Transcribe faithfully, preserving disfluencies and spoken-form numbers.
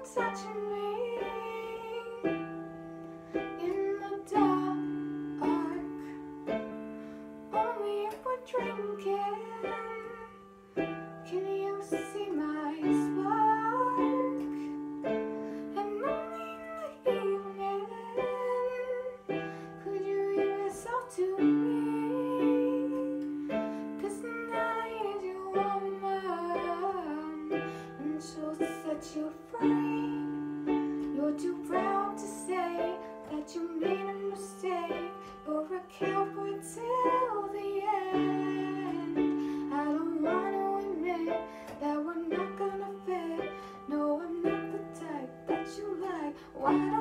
touching me in the dark. Only if we're drinking can you see my spark. And only in the evening could you give yourself to me. 'Cause tonight is your woman, and she'll set you free. You're too proud to say that you made a mistake. You're a coward till the end. I don't want to admit that we're not gonna fit. No, I'm not the type that you like. Why don't